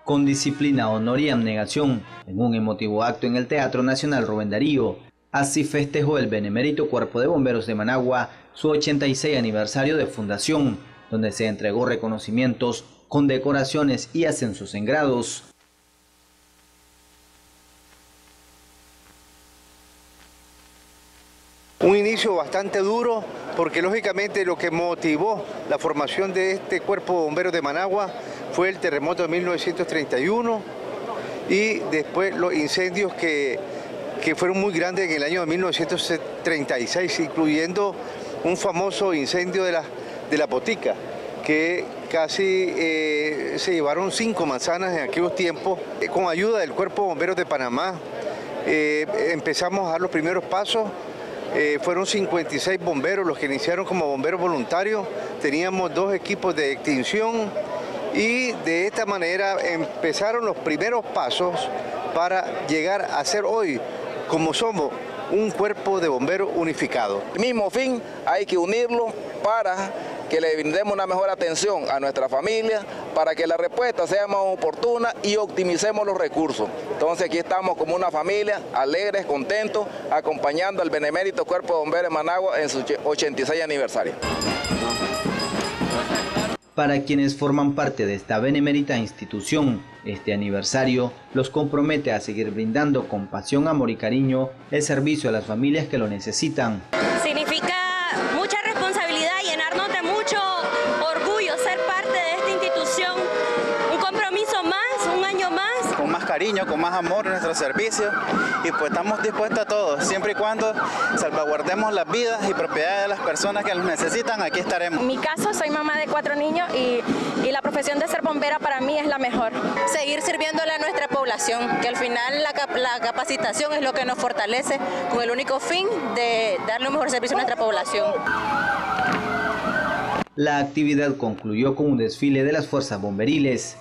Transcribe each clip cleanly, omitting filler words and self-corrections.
con disciplina, honor y abnegación, en un emotivo acto en el Teatro Nacional Rubén Darío. Así festejó el Benemérito Cuerpo de Bomberos de Managua su 86 aniversario de fundación, donde se entregó reconocimientos, condecoraciones y ascensos en grados. Un inicio bastante duro porque lógicamente lo que motivó la formación de este Cuerpo de Bomberos de Managua fue el terremoto de 1931 y después los incendios que fueron muy grandes en el año de 1936, incluyendo un famoso incendio de la Botica, que casi se llevaron 5 manzanas en aquellos tiempos. Con ayuda del Cuerpo de Bomberos de Panamá empezamos a dar los primeros pasos. Fueron 56 bomberos los que iniciaron como bomberos voluntarios, teníamos 2 equipos de extinción y de esta manera empezaron los primeros pasos para llegar a ser hoy, como somos, un cuerpo de bomberos unificado. El mismo fin hay que unirlo para que le brindemos una mejor atención a nuestra familia, para que la respuesta sea más oportuna y optimicemos los recursos. Entonces aquí estamos como una familia, alegres, contentos, acompañando al Benemérito Cuerpo de Bomberos de Managua en su 86 aniversario. Para quienes forman parte de esta benemérita institución, este aniversario los compromete a seguir brindando con pasión, amor y cariño el servicio a las familias que lo necesitan. Significa mucha responsabilidad, llenarnos de mucho orgullo ser parte de esta institución, un compromiso más, un año más. Con más cariño, con más amor en nuestro servicio y pues estamos dispuestos a todo, siempre y cuando salvaguardemos las vidas y propiedades de las personas que los necesitan, aquí estaremos. En mi caso soy mamá de 4 niños y la profesión de ser bombera para mí es la mejor. Seguir sirviéndole a nuestra población, que al final la capacitación es lo que nos fortalece con el único fin de darle un mejor servicio a nuestra población. La actividad concluyó con un desfile de las fuerzas bomberiles.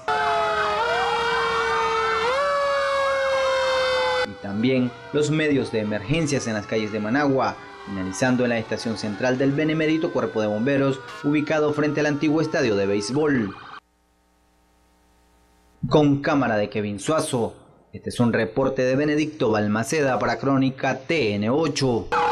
Y también los medios de emergencias en las calles de Managua, finalizando en la estación central del Benemérito Cuerpo de Bomberos, ubicado frente al antiguo estadio de béisbol. Con cámara de Kevin Suazo, este es un reporte de Benedicto Balmaceda para Crónica TN8.